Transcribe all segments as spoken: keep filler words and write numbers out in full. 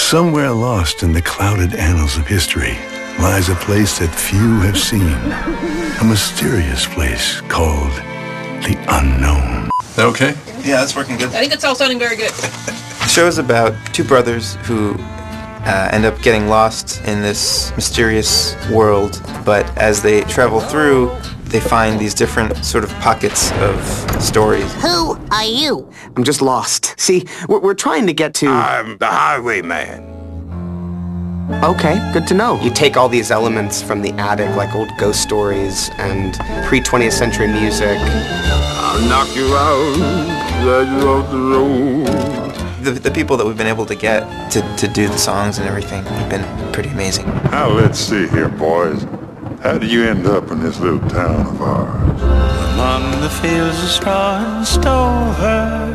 Somewhere lost in the clouded annals of history lies a place that few have seen. A mysterious place called the Unknown. Is that okay? Yeah, that's working good. I think it's all sounding very good. The show is about two brothers who uh, end up getting lost in this mysterious world, but as they travel through, they find these different sort of pockets of stories. Who are you? I'm just lost. See, we're, we're trying to get to... I'm the highwayman. Okay, good to know. You take all these elements from the attic, like old ghost stories and pre-twentieth century music. I'll knock you out, drag you off the road. The, the people that we've been able to get to, to do the songs and everything have been pretty amazing. Now let's see here, boys. How do you end up in this little town of ours? Among the fields of straw and stover,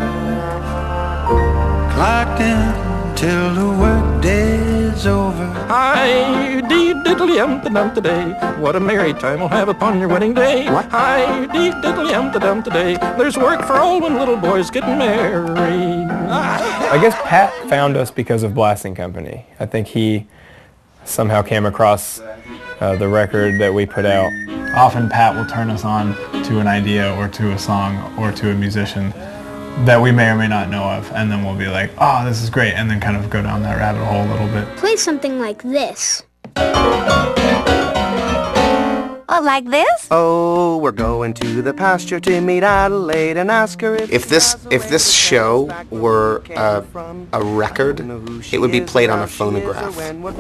clocked in till the work day's over. Hi, dee diddly um dum today. What a merry time we'll have upon your wedding day. What? Hi, dee diddly um dum today. There's work for all when little boys get married. I guess Pat found us because of Blasting Company. I think he somehow came across uh, the record that we put out. Often Pat will turn us on to an idea or to a song or to a musician that we may or may not know of, and then we'll be like, oh, this is great, and then kind of go down that rabbit hole a little bit. Play something like this. Oh, like this? Oh, we're going to the pasture to meet Adelaide and ask her if... If this, if this show were uh, a record, it would be played on a phonograph.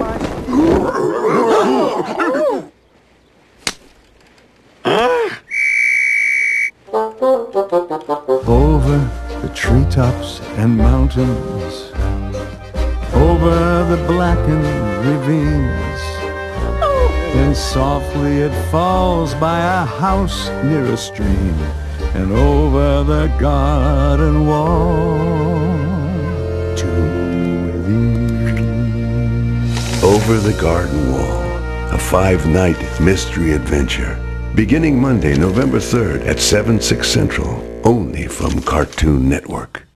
Over the treetops and mountains, over the blackened ravines, then softly it falls by a house near a stream, and over the garden wall to within. Over the Garden Wall, a five-night mystery adventure. Beginning Monday, November third at seven, six Central, only from Cartoon Network.